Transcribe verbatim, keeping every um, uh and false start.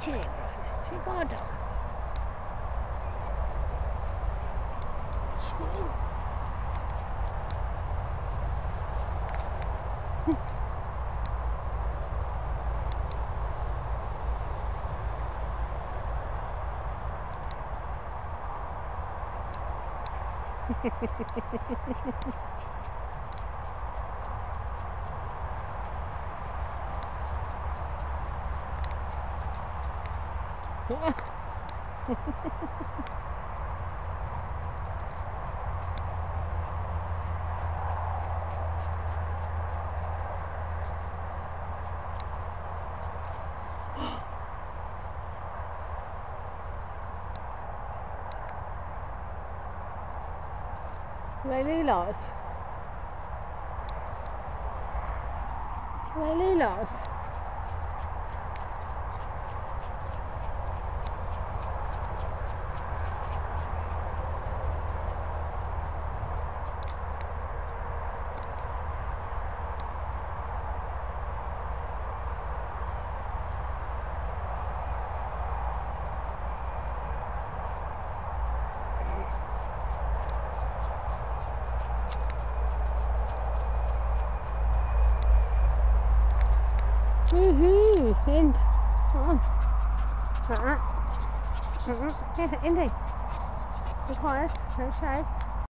She ain't right. She a guard dog. What's she doing? Are they Leela's? Are they Leela's? Woohoo! Ind, come on. Uh-uh. Uh-uh. Here, Indy. Be quiet. No shows.